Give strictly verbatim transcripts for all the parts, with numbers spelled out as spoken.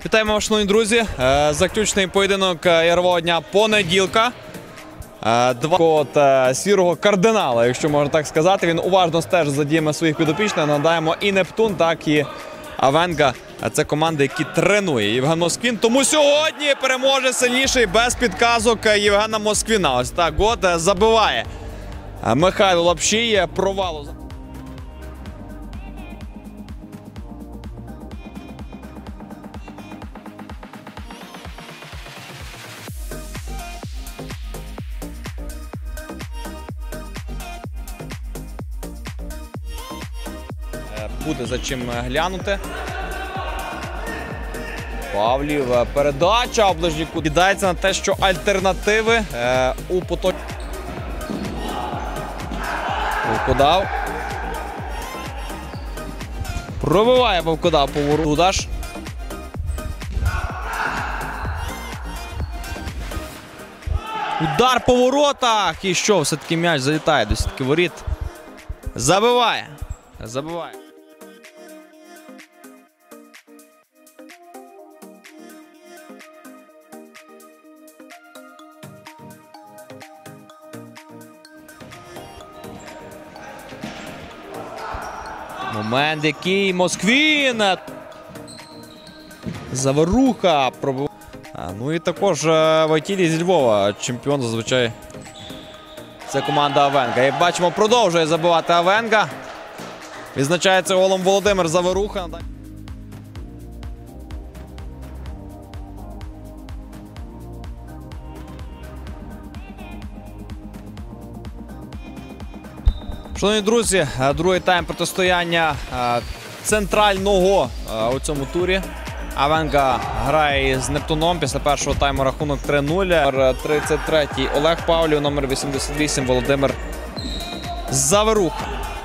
Вітаємо вас, шановні друзі. Заключний поєдинок ярового дня понеділка. Два от сірого кардинала, якщо можна так сказати. Він уважно стежить за діями своїх підопічних. Нагадаємо, і Нептун, так і Авенга. Це команди, які тренує Євген Москвін. Тому сьогодні переможе сильніший без підказок Євгена Москвіна. Ось так от забиває Михайло Лапшій. Провалу. Буде за чим глянути. Павлів. Передача. Оближній кут. Кидається на те, що альтернативи е, у потоці. Вовкодав. Пробиває Вовкодав по воротах. Удаш. Удар по воротах. І що? Все-таки м'яч залітає до сітки воріт. Забиває. Забиває. Момент, який Москвін. Заваруха. Пробив... А, ну і також Вайтілі зі Львова. Чемпіон зазвичай. Це команда Авенга. Як бачимо, продовжує забивати Авенга. Відзначається голом Володимир Заваруха. Шановні друзі, другий тайм протистояння центрального у цьому турі. Авенга грає з Нептуном. Після першого тайму рахунок три нуль. Номер тридцять три Олег Павлів, номер вісімдесят вісім Володимир Заваруха.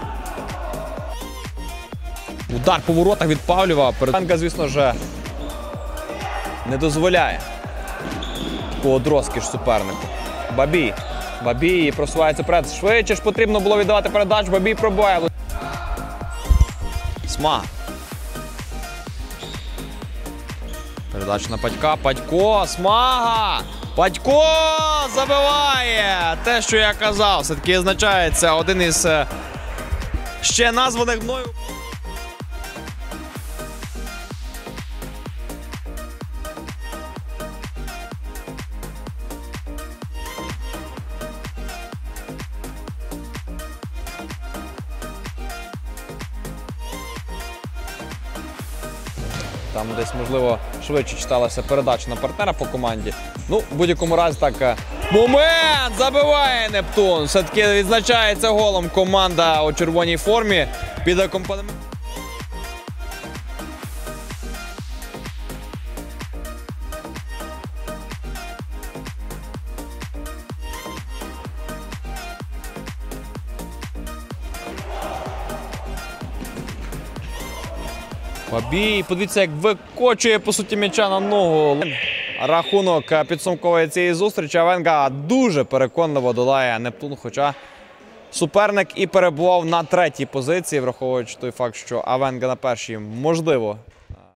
Удар по воротах від Павлєва. Авенга, звісно ж, не дозволяє такого розкіш супернику. Бабій. Бабій просувається вперед. Швидше ж потрібно було віддавати передачу. Бабій пробиває. Смага. Передача на Падька. Падько. Смага. Падько забиває. Те, що я казав. Все-таки означається один із ще названих мною. Там десь, можливо, швидше читалася передача на партнера по команді. Ну, в будь-якому разі так. Момент! Забиває Нептун! Все-таки відзначається голом команда у червоній формі під акомпанемент. Бабій, подивіться, як викочує, по суті, м'яча на ногу. Рахунок підсумкової цієї зустрічі. Авенга дуже переконливо долає Нептун, хоча суперник і перебував на третій позиції, враховуючи той факт, що Авенга на першій, можливо,